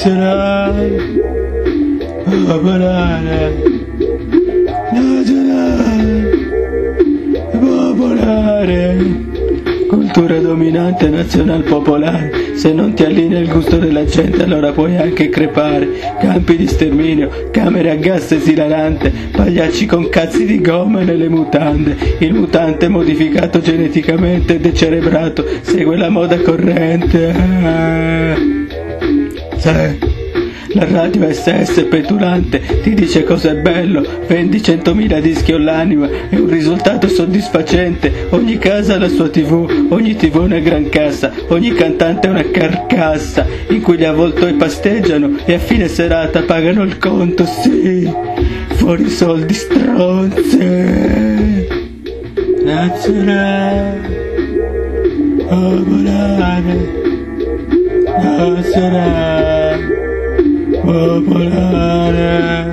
nazionale popolare, nazionale popolare, cultura dominante nazional popolare. Se non ti allinea il gusto della gente, allora puoi anche crepare. Campi di sterminio, camere a gas esilarante, pagliacci con cazzi di gomma nelle mutande. Il mutante modificato geneticamente e decerebrato segue la moda corrente. Sì. La radio SS petulante ti dice cosa è bello, vendi 100.000 dischi all'anima, è un risultato soddisfacente. Ogni casa ha la sua TV, ogni TV è una gran cassa, ogni cantante è una carcassa in cui gli avvoltoi pasteggiano e a fine serata pagano il conto, sì, fuori soldi stronze. Nazionale popolare, nazionale popolare.